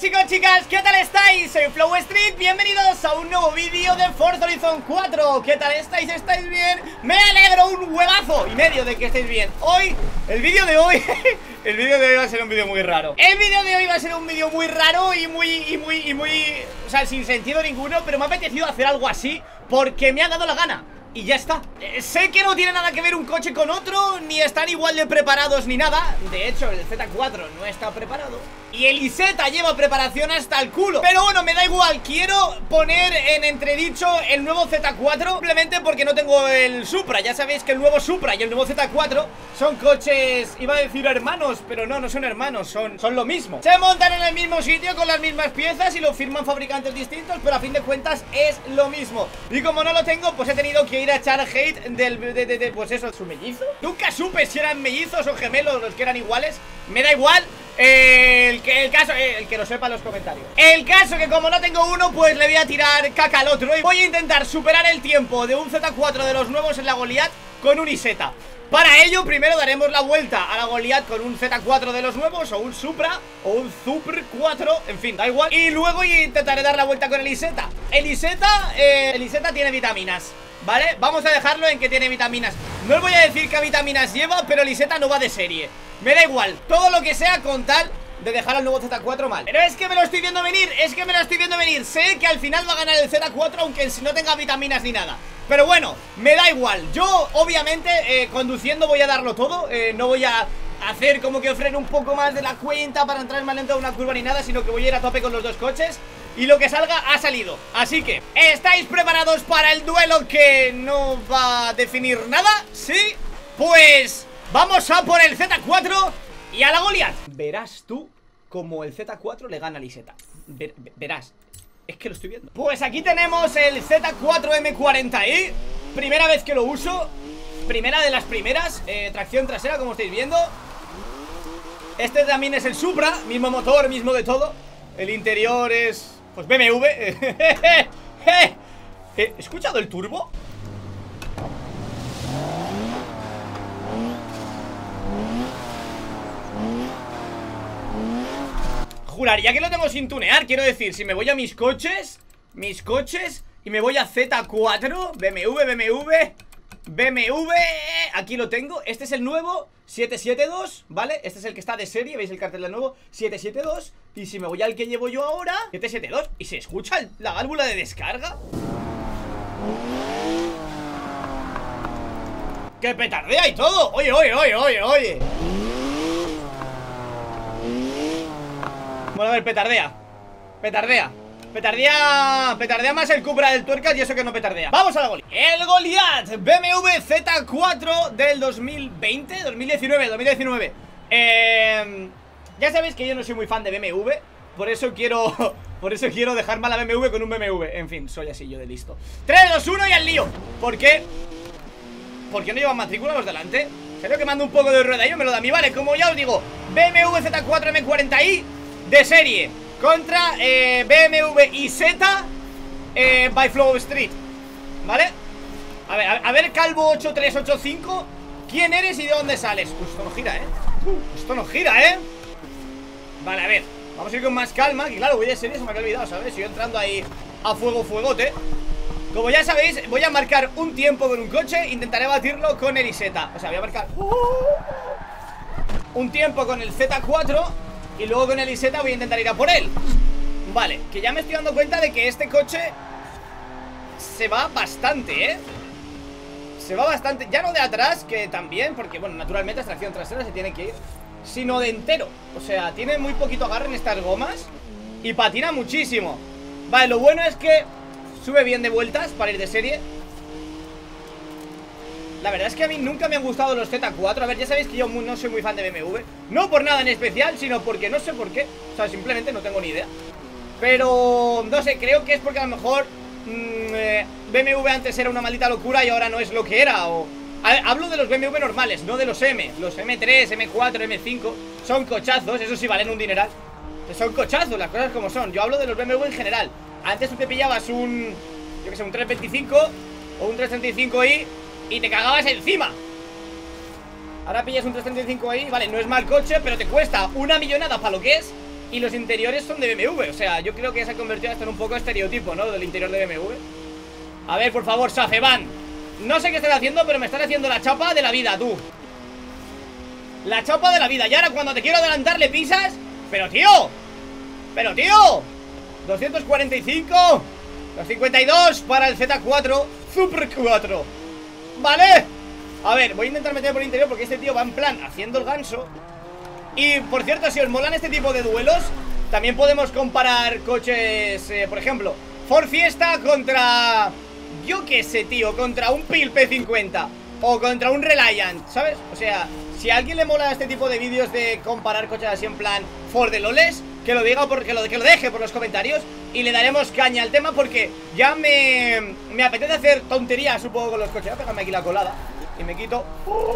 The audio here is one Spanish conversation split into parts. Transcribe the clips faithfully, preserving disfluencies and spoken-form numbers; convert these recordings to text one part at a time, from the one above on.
chicos, chicas, ¿qué tal estáis? Soy Flow Street, bienvenidos a un nuevo vídeo de Forza Horizon cuatro. ¿Qué tal estáis? ¿Estáis bien? Me alegro un huevazo y medio de que estéis bien. Hoy, el vídeo de hoy el vídeo de hoy va a ser un vídeo muy raro. El vídeo de hoy va a ser un vídeo muy raro y muy, y muy, y muy, o sea, sin sentido ninguno. Pero me ha apetecido hacer algo así porque me ha dado la gana. Y ya está. eh, Sé que no tiene nada que ver un coche con otro, ni están igual de preparados ni nada. De hecho, el Z cuatro no está preparado y el Isetta lleva preparación hasta el culo. Pero bueno, me da igual. Quiero poner en entredicho el nuevo Z cuatro simplemente porque no tengo el Supra. Ya sabéis que el nuevo Supra y el nuevo Z cuatro son coches, iba a decir hermanos, pero no, no son hermanos, son, son lo mismo. Se montan en el mismo sitio con las mismas piezas y lo firman fabricantes distintos, pero a fin de cuentas es lo mismo. Y como no lo tengo, pues he tenido que ir a echar hate del, de, de, de, pues eso, su mellizo. Nunca supe si eran mellizos o gemelos los que eran iguales. Me da igual. Eh, el, que, el caso, eh, el que lo sepa en los comentarios. El caso que como no tengo uno, pues le voy a tirar caca al otro. Y voy a intentar superar el tiempo de un Z cuatro de los nuevos en la Goliath con un Isetta. Para ello, primero daremos la vuelta a la Goliath con un Z cuatro de los nuevos, o un Supra, o un Supra cuatro, en fin, da igual. Y luego intentaré dar la vuelta con el Isetta. El Isetta, eh, el Isetta tiene vitaminas, ¿vale? Vamos a dejarlo en que tiene vitaminas. No os voy a decir qué vitaminas lleva, pero el Isetta no va de serie. Me da igual, todo lo que sea con tal de dejar al nuevo Z cuatro mal. Pero es que me lo estoy viendo venir, es que me lo estoy viendo venir. Sé que al final va a ganar el Z cuatro, aunque no tenga vitaminas ni nada. Pero bueno, me da igual. Yo, obviamente, eh, conduciendo voy a darlo todo. eh, No voy a hacer como que freno un poco más de la cuenta para entrar más lento a una curva ni nada, sino que voy a ir a tope con los dos coches. Y lo que salga ha salido. Así que, ¿estáis preparados para el duelo que no va a definir nada? ¿Sí? Pues vamos a por el Z cuatro y a la Goliath. Verás tú como el Z cuatro le gana al Isetta. Ver, verás. Es que lo estoy viendo. Pues aquí tenemos el Z cuatro M cuarenta i. Primera vez que lo uso. Primera de las primeras. eh, Tracción trasera, como estáis viendo. Este también es el Supra. Mismo motor, mismo de todo. El interior es, pues, B M W. ¿He escuchado el turbo? Juraría que lo tengo sin tunear. Quiero decir, si me voy a mis coches Mis coches y me voy a Z cuatro, B M W, B M W, B M W, aquí lo tengo. Este es el nuevo siete siete dos, ¿vale? Este es el que está de serie, ¿veis el cartel del nuevo? siete siete dos. Y si me voy al que llevo yo ahora, siete siete dos. ¿Y se escucha el, la válvula de descarga? ¡Que petardea y todo! Oye, oye, oye, oye, oye. Bueno, a ver, petardea. Petardea. Petardea. Petardea más el Cupra del Tuercas y eso que no petardea. Vamos a la Goliath. El Goliath B M W Z cuatro del dos mil veinte, dos mil diecinueve, dos mil diecinueve. Eh, ya sabéis que yo no soy muy fan de B M W. Por eso quiero. Por eso quiero dejar mal a B M W con un B M W. En fin, soy así yo de listo. tres, dos, uno y al lío. ¿Por qué? ¿Por qué no llevan matrícula los delante? Creo que mando un poco de rueda y yo me lo da a mí, vale. Como ya os digo, B M W Z cuatro M cuarenta i de serie contra eh, B M W Isetta eh, by Flow Street, ¿vale? A ver, a, a ver, Calvo ocho tres ocho cinco, ¿quién eres y de dónde sales? Pues esto no gira, ¿eh? Uh, esto no gira, ¿eh? Vale, a ver, vamos a ir con más calma. Que claro, voy de serie, se me había olvidado, ¿sabes? Estoy entrando ahí a fuego, fuegote. Como ya sabéis, voy a marcar un tiempo con un coche. Intentaré batirlo con el Isetta. O sea, voy a marcar uh, un tiempo con el Z cuatro y luego con el Isetta voy a intentar ir a por él. Vale, que ya me estoy dando cuenta de que este coche se va bastante, ¿eh? Se va bastante, ya no de atrás, que también, porque bueno, naturalmente la tracción trasera se tiene que ir, sino de entero. O sea, tiene muy poquito agarre en estas gomas y patina muchísimo. Vale, lo bueno es que sube bien de vueltas para ir de serie. La verdad es que a mí nunca me han gustado los Z cuatro. A ver, ya sabéis que yo no soy muy fan de B M W. No por nada en especial, sino porque no sé por qué. O sea, simplemente no tengo ni idea. Pero, no sé, creo que es porque a lo mejor mmm, eh, B M W antes era una maldita locura y ahora no es lo que era. O... A ver, hablo de los B M W normales, no de los M. Los M tres, M cuatro, M cinco son cochazos, eso sí valen un dineral. Son cochazos, las cosas como son. Yo hablo de los B M W en general. Antes tú te pillabas un, yo que sé, un trescientos veinticinco o un trescientos treinta y cinco i y te cagabas encima. Ahora pillas un trescientos treinta y cinco i, vale, no es mal coche, pero te cuesta una millonada para lo que es y los interiores son de B M W. O sea, yo creo que se ha convertido hasta en un poco estereotipo, ¿no? Del interior de B M W. A ver, por favor, Safeban. No sé qué están haciendo, pero me están haciendo la chapa de la vida, tú. La chapa de la vida. Y ahora cuando te quiero adelantar le pisas. Pero, tío. Pero, tío. doscientos cuarenta y cinco. doscientos cincuenta y dos para el Z cuatro Super cuatro. Vale. A ver, voy a intentar meter por el interior porque este tío va en plan haciendo el ganso. Y, por cierto, si os molan este tipo de duelos, también podemos comparar coches, eh, por ejemplo, Ford Fiesta contra... Yo qué sé, tío, contra un Pil P cincuenta o contra un Reliant, ¿sabes? O sea, si a alguien le mola este tipo de vídeos de comparar coches así en plan Ford de Loles, que lo diga, porque lo, que lo deje por los comentarios y le daremos caña al tema porque ya me, me apetece hacer tonterías un poco con los coches. Voy a pegarme aquí la colada y me quito...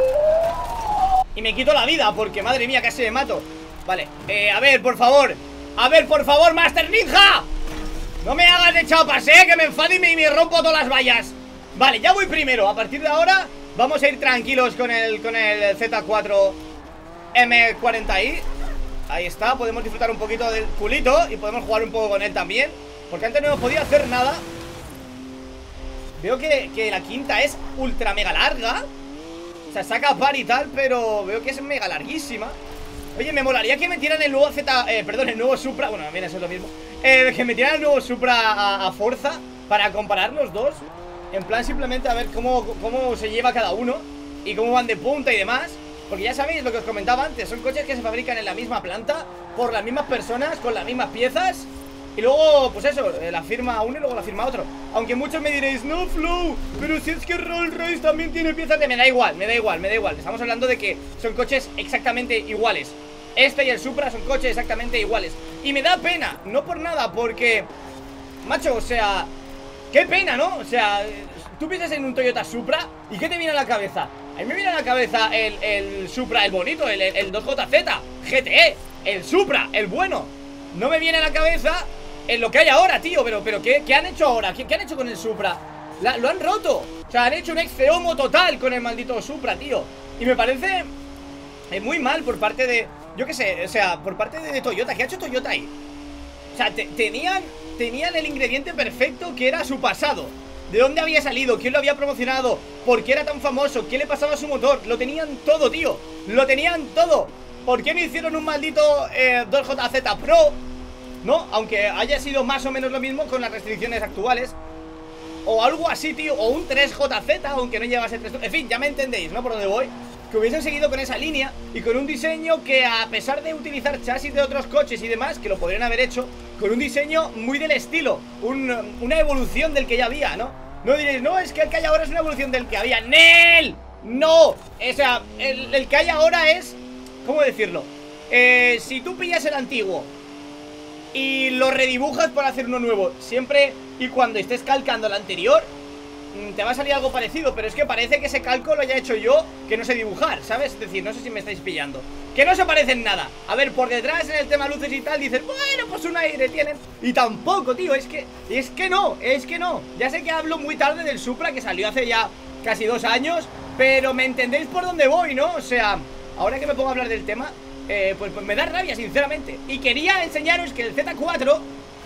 Y me quito la vida porque, madre mía, casi me mato. Vale, eh, a ver, por favor. A ver, por favor, Master Ninja. No me hagas de chapas, eh, que me enfado y me, me rompo todas las vallas. Vale, ya voy primero. A partir de ahora vamos a ir tranquilos con el, con el Z cuatro M cuarenta i. Ahí está, podemos disfrutar un poquito del culito y podemos jugar un poco con él también, porque antes no hemos podido hacer nada. Veo que, que la quinta es ultra mega larga. O sea, saca par y tal, pero veo que es mega larguísima. Oye, me molaría que metieran el nuevo Z... Eh, perdón, el nuevo Supra... Bueno, viene a ser lo mismo. Eh, que metieran el nuevo Supra a, a Forza para comparar los dos. En plan, simplemente a ver cómo, cómo se lleva cada uno y cómo van de punta y demás. Porque ya sabéis lo que os comentaba antes. Son coches que se fabrican en la misma planta, por las mismas personas, con las mismas piezas. Y luego, pues eso, la firma uno y luego la firma otro. Aunque muchos me diréis, no, Flow, pero si es que Rolls Royce también tiene piezas de... Me da igual, me da igual, me da igual. Estamos hablando de que son coches exactamente iguales. Este y el Supra son coches exactamente iguales. Y me da pena, no por nada, porque... Macho, o sea... Qué pena, ¿no? O sea, tú piensas en un Toyota Supra y ¿qué te viene a la cabeza? A mí me viene a la cabeza el, el Supra, el bonito, el, el dos J Z G T E, el Supra, el bueno. No me viene a la cabeza... En lo que hay ahora, tío, pero, pero ¿qué, ¿qué han hecho ahora? ¿Qué, ¿Qué han hecho con el Supra? La, lo han roto. O sea, han hecho un ex-feomo total con el maldito Supra, tío. Y me parece eh, muy mal por parte de... Yo qué sé, o sea, por parte de, de Toyota. ¿Qué ha hecho Toyota ahí? O sea, te, tenían, tenían el ingrediente perfecto que era su pasado. ¿De dónde había salido? ¿Quién lo había promocionado? ¿Por qué era tan famoso? ¿Qué le pasaba a su motor? Lo tenían todo, tío. Lo tenían todo. ¿Por qué no hicieron un maldito eh, dos J Z Pro? ¿No? Aunque haya sido más o menos lo mismo con las restricciones actuales. O algo así, tío. O un tres J Z, aunque no llevase tres... En fin, ya me entendéis, ¿no? Por dónde voy. Que hubiesen seguido con esa línea y con un diseño que, a pesar de utilizar chasis de otros coches y demás, que lo podrían haber hecho, con un diseño muy del estilo, un, una evolución del que ya había, ¿no? No diréis, no, es que el que hay ahora es una evolución del que había. ¡Nel! ¡No! O sea, el, el que hay ahora es... ¿Cómo decirlo? Eh, si tú pillas el antiguo y lo redibujas para hacer uno nuevo, siempre y cuando estés calcando el anterior, te va a salir algo parecido. Pero es que parece que ese calco lo haya hecho yo, que no sé dibujar, ¿sabes? Es decir, no sé si me estáis pillando. Que no se parece en nada. A ver, por detrás en el tema luces y tal dices, bueno, pues un aire tienen. Y tampoco, tío, es que, es que no, es que no. Ya sé que hablo muy tarde del Supra, que salió hace ya casi dos años, pero me entendéis por dónde voy, ¿no? O sea, ahora que me pongo a hablar del tema, Eh, pues, pues me da rabia, sinceramente. Y quería enseñaros que el Z cuatro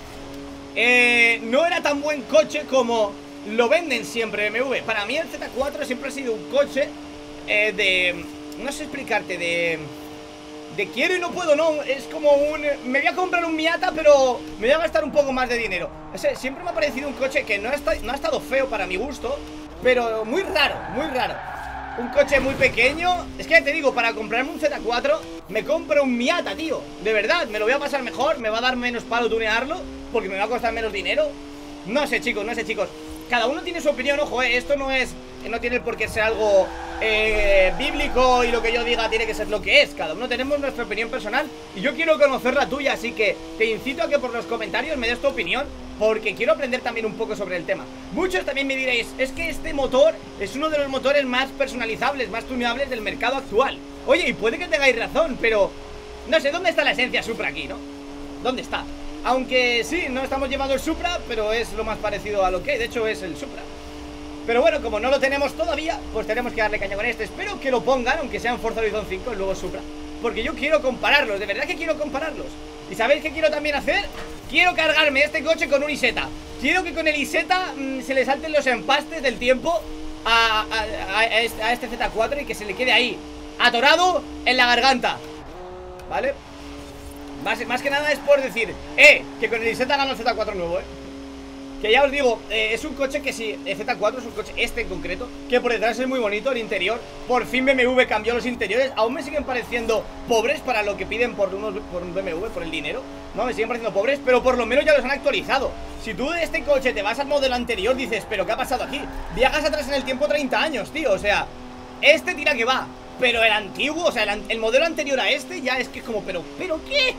eh, no era tan buen coche como lo venden siempre B M W. Para mí el Z cuatro siempre ha sido un coche eh, de... No sé explicarte, de... De quiero y no puedo, no. Es como un... Me voy a comprar un Miata, pero me voy a gastar un poco más de dinero. Ese, siempre me ha parecido un coche que no ha, estado, no ha estado feo para mi gusto, pero muy raro, muy raro. Un coche muy pequeño. Es que te digo, para comprarme un Z cuatro me compro un Miata, tío. De verdad, me lo voy a pasar mejor. Me va a dar menos palo tunearlo, porque me va a costar menos dinero. No sé, chicos, no sé, chicos. Cada uno tiene su opinión, ojo, eh. Esto no es... No tiene por qué ser algo eh, bíblico y lo que yo diga tiene que ser lo que es. Cada uno tenemos nuestra opinión personal y yo quiero conocer la tuya, así que te incito a que por los comentarios me des tu opinión, porque quiero aprender también un poco sobre el tema. Muchos también me diréis, es que este motor es uno de los motores más personalizables, más tuneables del mercado actual. Oye, y puede que tengáis razón, pero no sé, ¿dónde está la esencia Supra aquí, no? ¿Dónde está? Aunque sí, no estamos llevando el Supra, pero es lo más parecido a lo que hay. De hecho es el Supra. Pero bueno, como no lo tenemos todavía, pues tenemos que darle caña con este. Espero que lo pongan, aunque sea en Forza Horizon cinco, el nuevo Supra, porque yo quiero compararlos, de verdad que quiero compararlos. ¿Y sabéis qué quiero también hacer? Quiero cargarme este coche con un Isetta. Quiero que con el Isetta mmm, se le salten los empastes del tiempo a, a, a, este, a este Z cuatro y que se le quede ahí, atorado en la garganta. ¿Vale? Más, más que nada es por decir, eh, que con el Isetta gano el Z cuatro nuevo, eh. Que ya os digo, eh, es un coche que sí, el Z cuatro es un coche, este en concreto, que por detrás es muy bonito, el interior. Por fin B M W cambió los interiores. Aún me siguen pareciendo pobres para lo que piden por, unos, por un B M W, por el dinero. No, me siguen pareciendo pobres, pero por lo menos ya los han actualizado. Si tú de este coche te vas al modelo anterior, dices, pero ¿qué ha pasado aquí? Viajas atrás en el tiempo treinta años, tío, o sea, este tira que va. Pero el antiguo, o sea, el, el modelo anterior a este ya es que es como, pero, ¿pero qué?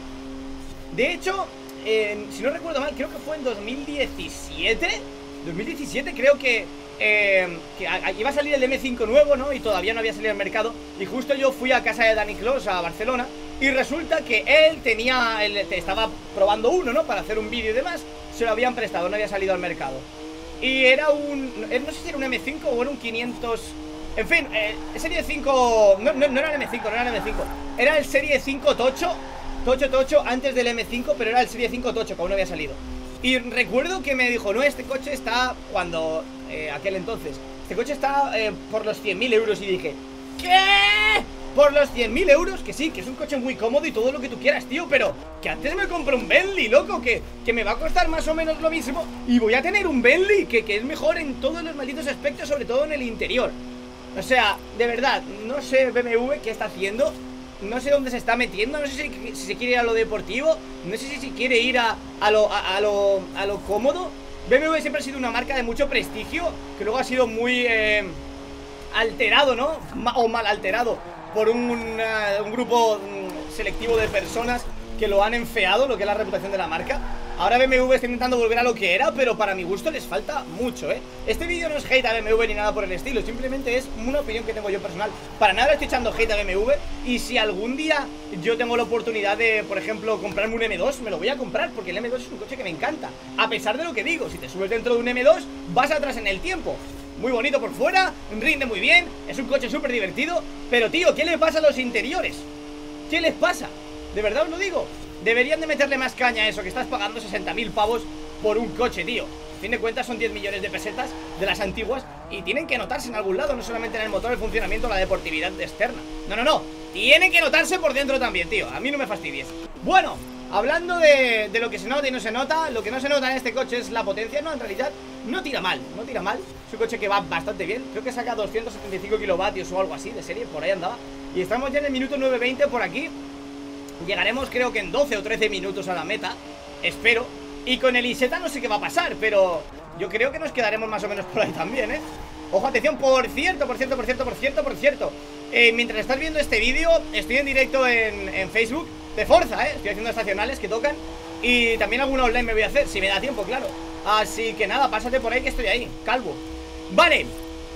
De hecho... Eh, si no recuerdo mal, creo que fue en dos mil diecisiete dos mil diecisiete creo que, eh, que a, a, iba a salir el M cinco nuevo, ¿no? Y todavía no había salido al mercado. Y justo yo fui a casa de Dani Clos, a Barcelona. Y resulta que él tenía, él estaba probando uno, ¿no? Para hacer un vídeo y demás. Se lo habían prestado, no había salido al mercado. Y era un, no sé si era un M cinco o era un quinientos. En fin, eh, Serie cinco, no, no, no era el M cinco, no era el M cinco. Era el Serie cinco Tocho Tocho, tocho, antes del M cinco, pero era el Serie cinco Tocho, que aún no había salido. Y recuerdo que me dijo, no, este coche está, cuando, eh, aquel entonces, este coche está eh, por los cien mil euros. Y dije, ¿qué? ¿Por los cien mil euros? Que sí, que es un coche muy cómodo y todo lo que tú quieras, tío, pero que antes me compré un Bentley, loco, que, que me va a costar más o menos lo mismo. Y voy a tener un Bentley, que, que es mejor en todos los malditos aspectos, sobre todo en el interior. O sea, de verdad, no sé B M W qué está haciendo. No sé dónde se está metiendo, no sé si, si se quiere ir a lo deportivo, no sé si, si quiere ir a, a, lo, a, a, lo, a lo cómodo. B M W siempre ha sido una marca de mucho prestigio, que luego ha sido muy eh, alterado, ¿no? O mal alterado por un, una, un grupo selectivo de personas que lo han enfeado, lo que es la reputación de la marca. Ahora B M W está intentando volver a lo que era, pero para mi gusto les falta mucho, ¿eh? Este vídeo no es hate a B M W ni nada por el estilo, simplemente es una opinión que tengo yo personal. Para nada estoy echando hate a B M W. Y si algún día yo tengo la oportunidad de, por ejemplo, comprarme un M dos, me lo voy a comprar, porque el M dos es un coche que me encanta. A pesar de lo que digo, si te subes dentro de un M dos, vas atrás en el tiempo. Muy bonito por fuera, rinde muy bien, es un coche súper divertido. Pero tío, ¿qué le pasa a los interiores? ¿Qué les pasa? De verdad os lo digo. Deberían de meterle más caña a eso, que estás pagando sesenta mil pavos por un coche, tío. A fin de cuentas son diez millones de pesetas de las antiguas y tienen que notarse en algún lado, no solamente en el motor, el funcionamiento, la deportividad externa. No, no, no, tienen que notarse por dentro también, tío. A mí no me fastidies. Bueno, hablando de, de lo que se nota y no se nota, lo que no se nota en este coche es la potencia. No, en realidad no tira mal, no tira mal. Es un coche que va bastante bien. Creo que saca doscientos setenta y cinco kilovatios o algo así de serie, por ahí andaba. Y estamos ya en el minuto nueve veinte por aquí. Llegaremos creo que en doce o trece minutos a la meta, espero. Y con el Isetta no sé qué va a pasar, pero yo creo que nos quedaremos más o menos por ahí también, ¿eh? Ojo, atención, por cierto, por cierto, por cierto, por cierto, por cierto eh, mientras estás viendo este vídeo, estoy en directo en, en Facebook de Forza, ¿eh? Estoy haciendo estacionales que tocan. Y también alguna online me voy a hacer, si me da tiempo, claro. Así que nada, pásate por ahí que estoy ahí, calvo. Vale,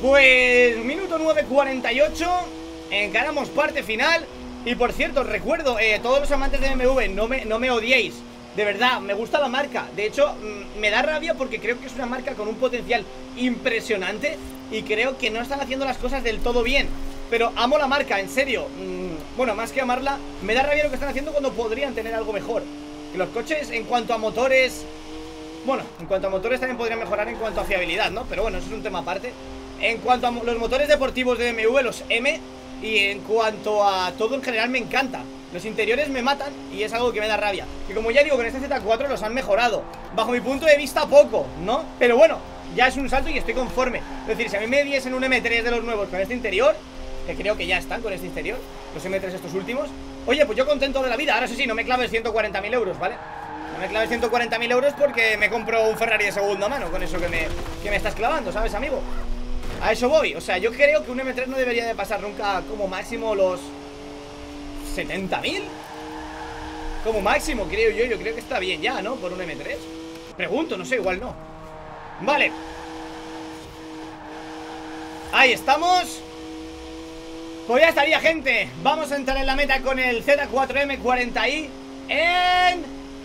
pues minuto nueve cuarenta y ocho. Encaramos parte final. Y por cierto, recuerdo, eh, todos los amantes de B M W, no me, no me odiéis. De verdad, me gusta la marca. De hecho, mmm, me da rabia porque creo que es una marca con un potencial impresionante. Y creo que no están haciendo las cosas del todo bien. Pero amo la marca, en serio. mmm, Bueno, más que amarla, me da rabia lo que están haciendo cuando podrían tener algo mejor. Que los coches, en cuanto a motores... Bueno, en cuanto a motores también podrían mejorar en cuanto a fiabilidad, ¿no? Pero bueno, eso es un tema aparte. En cuanto a los motores deportivos de B M W, los M... Y en cuanto a todo en general me encanta. Los interiores me matan y es algo que me da rabia. Que como ya digo, con este Z cuatro los han mejorado. Bajo mi punto de vista poco, ¿no? Pero bueno, ya es un salto y estoy conforme. Es decir, si a mí me diesen un M tres de los nuevos con este interior, que creo que ya están con este interior, los M tres estos últimos, oye, pues yo contento de la vida. Ahora sí, sí, no me claves ciento cuarenta mil euros, ¿vale? No me claves ciento cuarenta mil euros porque me compro un Ferrari de segunda mano con eso que me, que me estás clavando, ¿sabes, amigo? A eso voy, o sea, yo creo que un M tres no debería de pasar nunca como máximo los setenta mil. Como máximo, creo yo, yo creo que está bien ya, ¿no? Por un M tres. Pregunto, no sé, igual no. Vale. Ahí estamos. Pues ya estaría, gente. Vamos a entrar en la meta con el Z cuatro M cuarenta i en...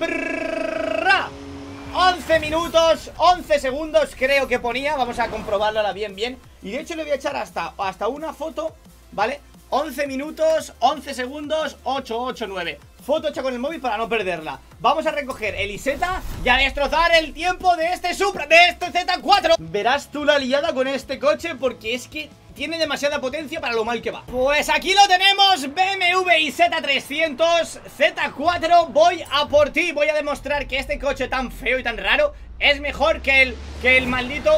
once minutos, once segundos creo que ponía. Vamos a comprobarlo ahora bien, bien. Y de hecho le voy a echar hasta, hasta una foto, ¿vale? once minutos, once segundos, ocho, ocho, nueve. foto hecha con el móvil para no perderla. Vamos a recoger el Isetta y a destrozar el tiempo de este Supra, de este Z cuatro. Verás tú la liada con este coche, porque es que tiene demasiada potencia para lo mal que va. Pues aquí lo tenemos, B M W i Z trescientos Z cuatro. Voy a por ti, voy a demostrar que este coche tan feo y tan raro es mejor que el, que el maldito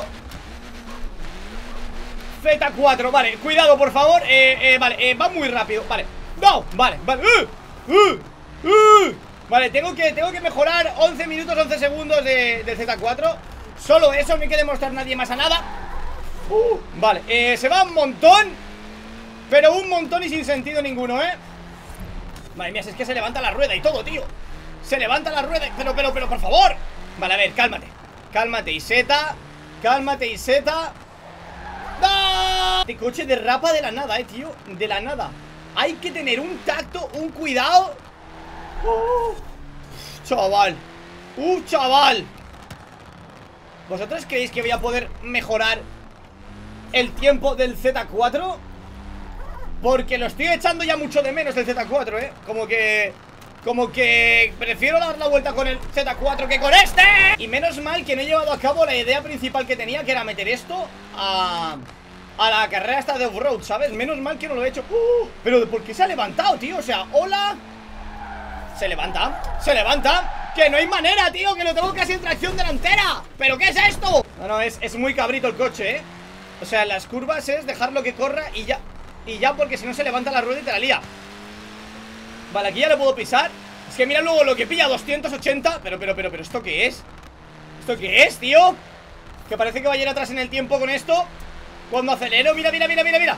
Z cuatro. Vale, cuidado por favor, eh, eh, vale, eh, va muy rápido, vale. No, vale, vale uh, uh, uh. Vale, tengo que, tengo que mejorar once minutos, once segundos de, del Z cuatro. Solo eso, no hay que demostrar nadie más a nada. uh, Vale, eh, se va un montón, pero un montón y sin sentido ninguno, eh. Madre mía, si es que se levanta la rueda y todo, tío. Se levanta la rueda, pero, pero, pero, por favor. Vale, a ver, cálmate. Cálmate, Isetta. Cálmate, Isetta. ¡No! Este coche derrapa de la nada, eh, tío. De la nada. Hay que tener un tacto, un cuidado. uh, Chaval. Uh, chaval. ¿Vosotros creéis que voy a poder mejorar el tiempo del Z cuatro? Porque lo estoy echando ya mucho de menos el Z cuatro, eh. Como que... Como que prefiero dar la vuelta con el Z cuatro que con este. Y menos mal que no he llevado a cabo la idea principal que tenía, que era meter esto a... a la carrera esta de off-road, ¿sabes? Menos mal que no lo he hecho. uh, Pero ¿por qué se ha levantado, tío? O sea, hola. Se levanta, se levanta. Que no hay manera, tío, que lo tengo casi en tracción delantera. ¿Pero qué es esto? No, no, es, es muy cabrito el coche, ¿eh? O sea, las curvas es dejarlo que corra y ya. Y ya, porque si no se levanta la rueda y te la lía. Vale, aquí ya lo puedo pisar. Es que mira luego lo que pilla, doscientos ochenta. Pero, pero, pero, pero, ¿esto qué es? ¿Esto qué es, tío? Que parece que va a ir atrás en el tiempo con esto. Cuando acelero, mira, mira, mira, mira, mira.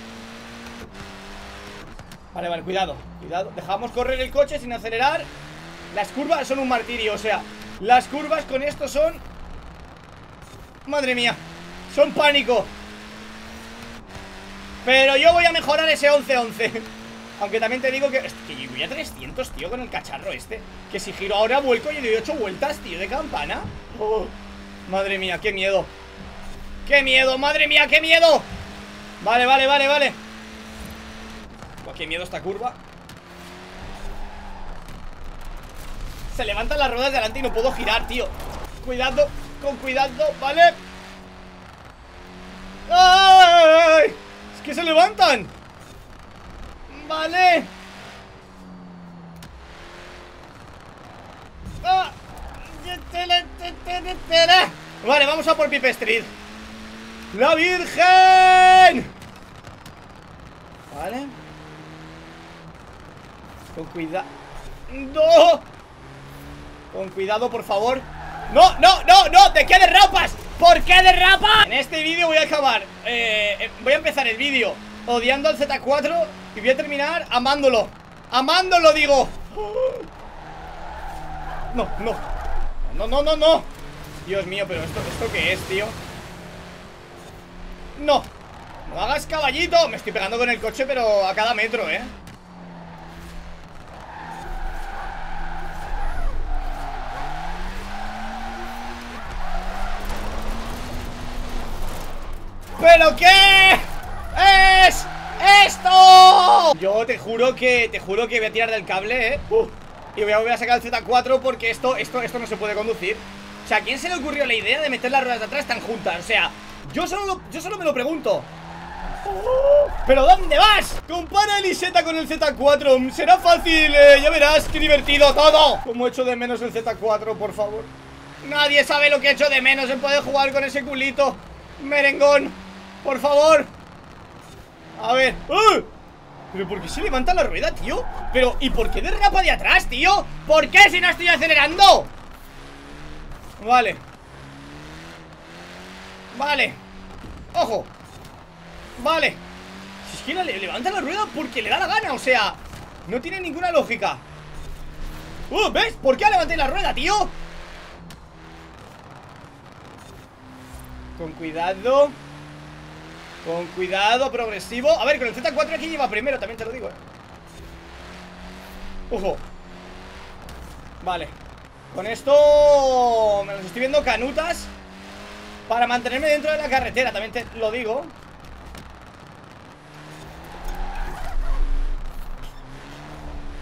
Vale, vale, cuidado, cuidado. Dejamos correr el coche sin acelerar. Las curvas son un martirio, o sea, las curvas con esto son... Madre mía, son pánico. Pero yo voy a mejorar ese once once. Aunque también te digo que... Es que yo voy a trescientos, tío, con el cacharro este. Que si giro ahora vuelco y doy ocho vueltas, tío, de campana. oh, Madre mía, qué miedo. ¡Qué miedo! ¡Madre mía, qué miedo! Vale, vale, vale, vale. Buah, qué miedo esta curva. Se levantan las ruedas de delante y no puedo girar, tío. Cuidado, con cuidado, ¿vale? ¡Ay! Es que se levantan. Vale. ¡Ah! Vale, vamos a por Pipe Street. ¡La Virgen! Vale. Con cuidado. ¡No! Con cuidado, por favor. ¡No, no, no, no! ¿De qué derrapas? ¿Por qué derrapas? En este vídeo voy a acabar eh, eh, Voy a empezar el vídeo odiando al Z cuatro y voy a terminar amándolo. Amándolo, digo. No, no. No, no, no, no. Dios mío, pero esto, ¿esto qué es, tío? No. No hagas caballito. Me estoy pegando con el coche, pero a cada metro, eh. ¿Pero qué es esto? Yo te juro que, te juro que voy a tirar del cable, eh uh, y voy a volver a sacar el Z cuatro porque esto, esto, esto no se puede conducir. O sea, ¿a quién se le ocurrió la idea de meter las ruedas de atrás tan juntas? O sea, yo solo, lo, yo solo me lo pregunto. ¿Pero dónde vas? Compara el Isetta con el Z cuatro. Será fácil, eh, ya verás, qué divertido todo. Como echo de menos el Z cuatro, por favor. Nadie sabe lo que echo de menos en poder jugar con ese culito merengón. Por favor. A ver. ¡Uh! ¿Pero por qué se levanta la rueda, tío? Pero, ¿y por qué derrapa de atrás, tío? ¿Por qué si no estoy acelerando? Vale. Vale. Ojo. Vale. Si es que le levanta la rueda porque le da la gana, o sea, no tiene ninguna lógica. ¡Uh! ¿Ves? ¿Por qué levanté la rueda, tío? Con cuidado. Con cuidado, progresivo. A ver, con el Z cuatro aquí lleva primero, también te lo digo, eh. Ojo. Vale. Con esto me los estoy viendo canutas para mantenerme dentro de la carretera, también te lo digo.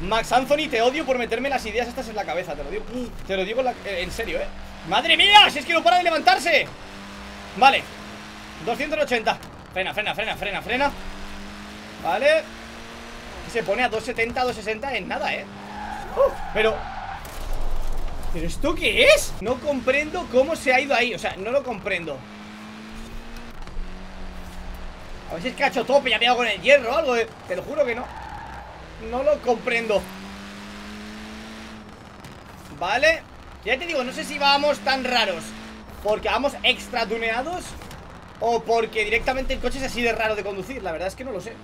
Max Anthony, te odio por meterme las ideas estas en la cabeza. Te lo digo, te lo digo en, la, en serio, eh. ¡Madre mía! Si es que no para de levantarse. Vale, doscientos ochenta. Frena, frena, frena, frena, frena. Vale. Se pone a doscientos setenta, doscientos sesenta en nada, eh. uh, Pero... ¿Pero esto qué es? No comprendo cómo se ha ido ahí. O sea, no lo comprendo. A ver si es que ha hecho tope y ha pegado con el hierro o algo. De... Te lo juro que no. No lo comprendo. Vale. Ya te digo, no sé si vamos tan raros porque vamos extra tuneados o porque directamente el coche es así de raro de conducir. La verdad es que no lo sé.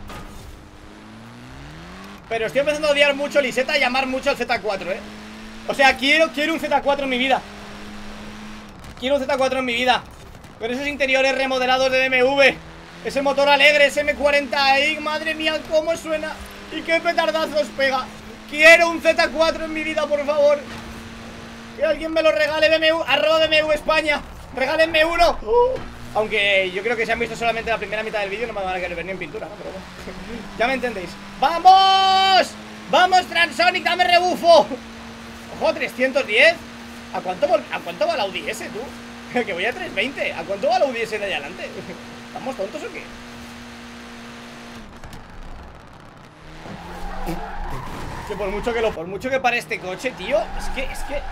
Pero estoy empezando a odiar mucho el Isetta y amar mucho al Z cuatro, eh. O sea, quiero, quiero un Z cuatro en mi vida. Quiero un Z cuatro en mi vida. Con esos interiores remodelados de B M W. Ese motor alegre, ese M cuarenta i. Madre mía, cómo suena. Y qué petardazos pega. Quiero un Z cuatro en mi vida, por favor. Que alguien me lo regale. B M W, arroba B M W España. Regálenme uno. uh. Aunque yo creo que si han visto solamente la primera mitad del vídeo no me van a querer ver ni en pintura, ¿no? Pero bueno. Ya me entendéis. ¡Vamos! ¡Vamos, Transonic! ¡Dame rebufo! Ojo, trescientos diez. ¿A cuánto, ¿A cuánto va la Audi S, tú? Que voy a trescientos veinte. ¿A cuánto va la Audi S de allá adelante? ¿Estamos tontos o qué? Que por mucho que lo... Por mucho que para este coche, tío. Es que... Es que...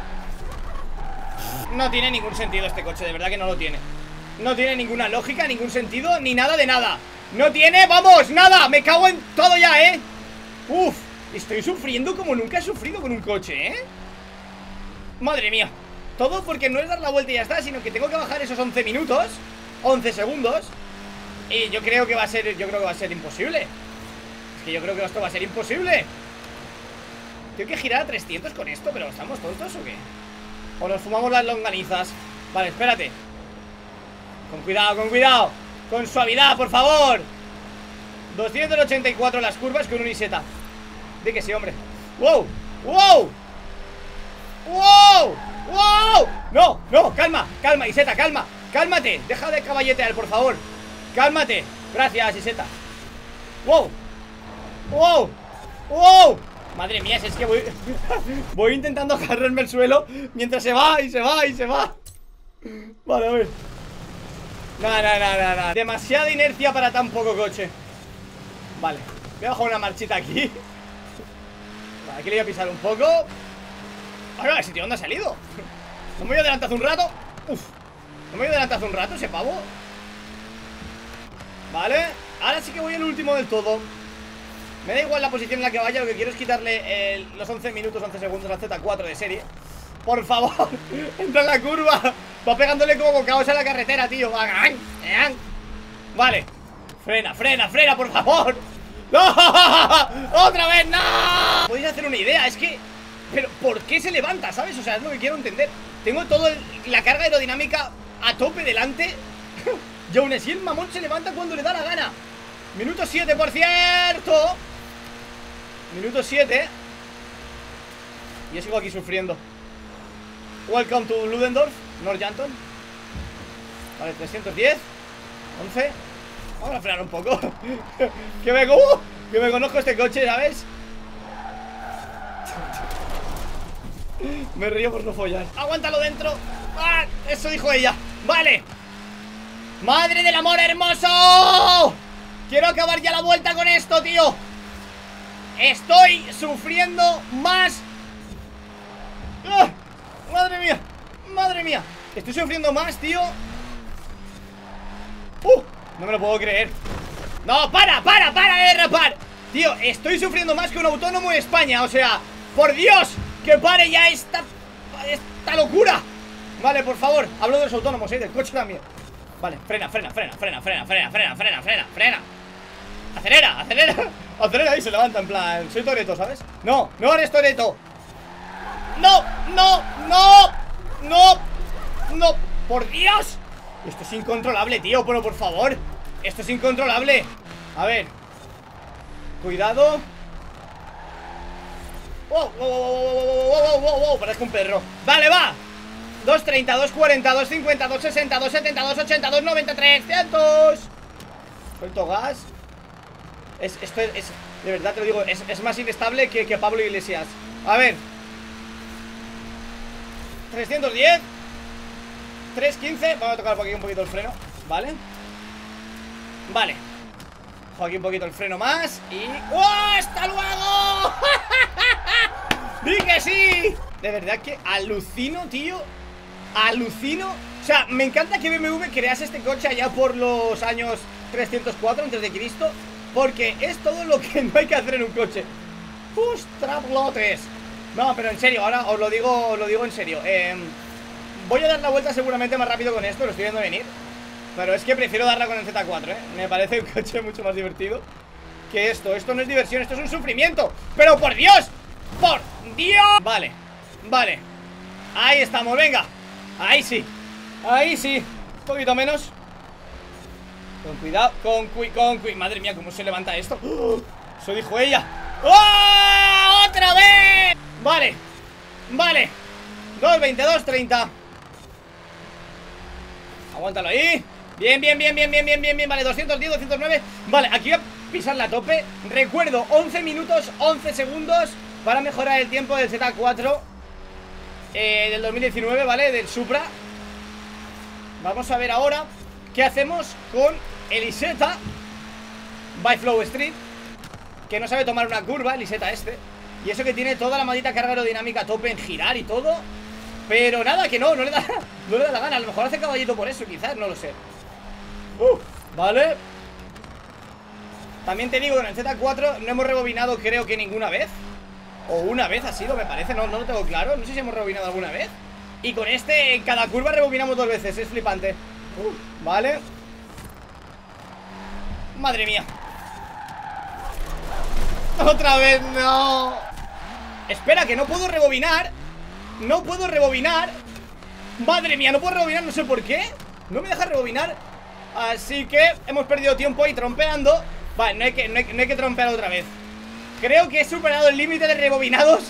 No tiene ningún sentido este coche. De verdad que no lo tiene. No tiene ninguna lógica, ningún sentido, ni nada de nada. No tiene, vamos, nada. Me cago en todo ya, eh. Uf, estoy sufriendo como nunca he sufrido con un coche, eh. Madre mía. Todo porque no es dar la vuelta y ya está, sino que tengo que bajar esos once minutos, once segundos. Y yo creo que va a ser, yo creo que va a ser imposible. Es que yo creo que esto va a ser imposible. Tengo que girar a trescientos con esto, pero ¿estamos tontos o qué? O nos fumamos las longanizas. Vale, espérate. Con cuidado, con cuidado. Con suavidad, por favor. Doscientos ochenta y cuatro las curvas con un Isetta. Di que sí, hombre. ¡Wow! ¡Wow! ¡Wow! ¡Wow! No, no, calma, calma, Isetta, calma. Cálmate, deja de caballetear, por favor. Cálmate, gracias, Isetta. ¡Wow! ¡Wow! ¡Wow! Madre mía, si es que voy... voy intentando agarrarme el suelo mientras se va y se va y se va. Vale, a ver. No, no, no, no, no. Demasiada inercia para tan poco coche. Vale, voy a bajar una marchita aquí. Vale, aquí le voy a pisar un poco. Ahora, ¿el sitio dónde ha salido? ¿No me voy a adelantar hace un rato? Uf, ¿no me voy a adelantar hace un rato ese pavo? Vale, ahora sí que voy el último del todo. Me da igual la posición en la que vaya. Lo que quiero es quitarle el, los once minutos, once segundos al Z cuatro de serie. Por favor, entra en la curva. Va pegándole como bocaos a la carretera, tío. Vale, frena, frena, frena, por favor. ¡No! ¡Otra vez, no! Podéis hacer una idea, es que... Pero, ¿por qué se levanta, sabes? O sea, es lo que quiero entender. Tengo toda la carga aerodinámica a tope delante. Y aún así el mamón se levanta cuando le da la gana. Minuto siete, por cierto. Minuto siete. Y yo sigo aquí sufriendo. Welcome to Ludendorff, Northampton. Vale, trescientos diez. once. Vamos a frenar un poco. Que me, uh, que me conozco este coche, ¿sabes? Me río por no follar. Aguántalo dentro. ¡Ah! Eso dijo ella. Vale. ¡Madre del amor hermoso! Quiero acabar ya la vuelta con esto, tío. Estoy sufriendo más. ¡Ah! Madre mía, madre mía. Estoy sufriendo más, tío. ¡Uh! No me lo puedo creer. No, para, para, para de derrapar. Tío, estoy sufriendo más que un autónomo en España. O sea, por Dios, que pare ya esta, esta locura. Vale, por favor, hablo de los autónomos, eh, del coche también. Vale, frena, frena, frena, frena, frena, frena, frena, frena, frena, frena. Acelera, acelera. Acelera y se levanta en plan, soy Toretto, ¿sabes? No, no eres Toretto. No, no, no, no, no, por Dios. Esto es incontrolable, tío, pero por favor. Esto es incontrolable. A ver. Cuidado. Wow, wow, wow, wow, wow, wow, wow, parezco un perro. Vale, va. Doscientos treinta, doscientos cuarenta, doscientos cincuenta, doscientos sesenta, doscientos setenta, doscientos ochenta, doscientos noventa, trescientos. Suelto gas. Es, esto es, es, De verdad te lo digo, es, es más inestable que, que Pablo Iglesias. A ver, trescientos diez, trescientos quince. Vamos a tocar por aquí un poquito el freno. Vale. Vale. Cojo aquí un poquito el freno más. Y... ¡oh! ¡Hasta luego! ¡Di que sí! De verdad que alucino, tío. Alucino. O sea, me encanta que B M W crease este coche allá por los años trescientos cuatro antes de Cristo, porque es todo lo que no hay que hacer en un coche. ¡Ostras, no, pero en serio, ahora os lo digo, os lo digo en serio. eh, Voy a dar la vuelta seguramente más rápido con esto, lo estoy viendo venir. Pero es que prefiero darla con el Z cuatro, eh. Me parece un coche mucho más divertido que esto. Esto no es diversión, esto es un sufrimiento. ¡Pero por Dios! ¡Por Dios! Vale, vale. Ahí estamos, venga. Ahí sí, ahí sí. Un poquito menos. Con cuidado, con cuidado, con cuidado. Madre mía, ¿cómo se levanta esto? ¡Oh! Eso dijo ella. ¡Oh! ¡Otra vez! Vale, vale. Dos veintidós treinta. Aguántalo ahí. Bien, bien, bien, bien, bien, bien, bien, bien. Vale, doscientos diez, doscientos nueve. Vale, aquí voy a pisar la tope. Recuerdo, once minutos, once segundos para mejorar el tiempo del Z cuatro eh, del dos mil diecinueve, ¿vale? Del Supra. Vamos a ver ahora qué hacemos con el Isetta by Flow Street, que no sabe tomar una curva, el Isetta este. Y eso que tiene toda la maldita carga aerodinámica a tope en girar y todo. Pero nada, que no, no le da, no le da la gana. A lo mejor hace caballito por eso, quizás, no lo sé. uh, Vale. También te digo, en el Z cuatro no hemos rebobinado creo que ninguna vez. O una vez ha sido, me parece, no, no lo tengo claro. No sé si hemos rebobinado alguna vez. Y con este, en cada curva rebobinamos dos veces, es flipante. uh, Vale. Madre mía. Otra vez, no. Espera, que no puedo rebobinar. No puedo rebobinar. Madre mía, no puedo rebobinar, no sé por qué. No me deja rebobinar. Así que hemos perdido tiempo ahí trompeando. Vale, no hay que, no hay, no hay que trompear otra vez. Creo que he superado el límite de rebobinados.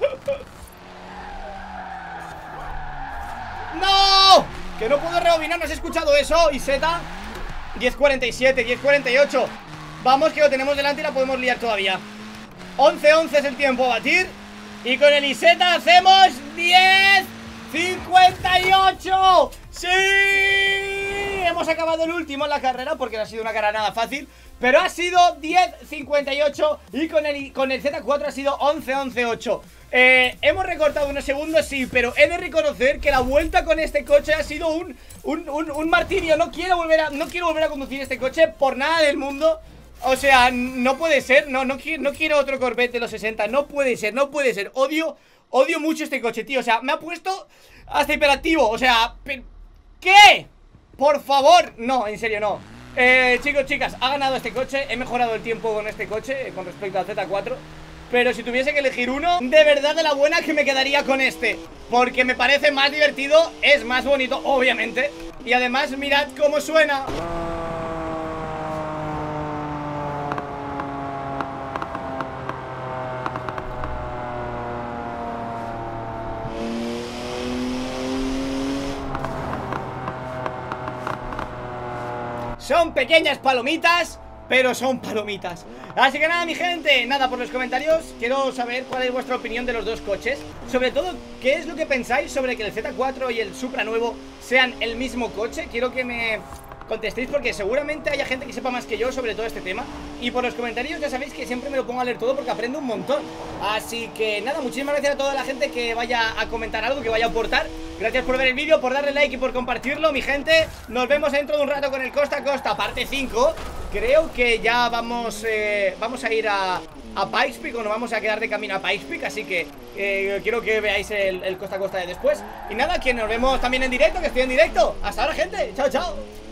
¡No! Que no puedo rebobinar, ¿no has escuchado eso? Isetta diez cuarenta y siete, diez cuarenta y ocho. Vamos, que lo tenemos delante y la podemos liar todavía. Once once es el tiempo a batir. Y con el Isetta hacemos diez cincuenta y ocho. ¡Sí! Hemos acabado el último en la carrera, porque no ha sido una carrera nada fácil. Pero ha sido diez cincuenta y ocho. Y con el, con el Z cuatro ha sido once once ocho. eh, Hemos recortado unos segundos, sí, pero he de reconocer que la vuelta con este coche ha sido un, un, un, un martirio. No quiero volver a, no quiero volver a conducir este coche por nada del mundo. O sea, no puede ser, no, no, quiero, no quiero otro Corvette de los sesenta. No puede ser, no puede ser. Odio, odio mucho este coche, tío. O sea, me ha puesto hasta hiperactivo. O sea, ¿qué? Por favor, no, en serio, no. eh, Chicos, chicas, ha ganado este coche. He mejorado el tiempo con este coche, eh, con respecto al Z cuatro. Pero si tuviese que elegir uno, de verdad de la buena que me quedaría con este, porque me parece más divertido, es más bonito, obviamente. Y además, mirad cómo suena. Son pequeñas palomitas, pero son palomitas. Así que nada, mi gente, nada, por los comentarios quiero saber cuál es vuestra opinión de los dos coches. Sobre todo, qué es lo que pensáis sobre que el Z cuatro y el Supra nuevo sean el mismo coche. Quiero que me contestéis, porque seguramente haya gente que sepa más que yo sobre todo este tema. Y por los comentarios ya sabéis que siempre me lo pongo a leer todo, porque aprendo un montón. Así que nada, muchísimas gracias a toda la gente que vaya a comentar algo, que vaya a aportar. Gracias por ver el vídeo, por darle like y por compartirlo, mi gente. Nos vemos dentro de un rato con el Costa a Costa parte cinco. Creo que ya vamos eh, vamos a ir a, a Pikes Peak, o nos vamos a quedar de camino a Pikes Peak. Así que eh, quiero que veáis el, el Costa a Costa de después. Y nada, que nos vemos también en directo, que estoy en directo. Hasta ahora, gente, chao, chao.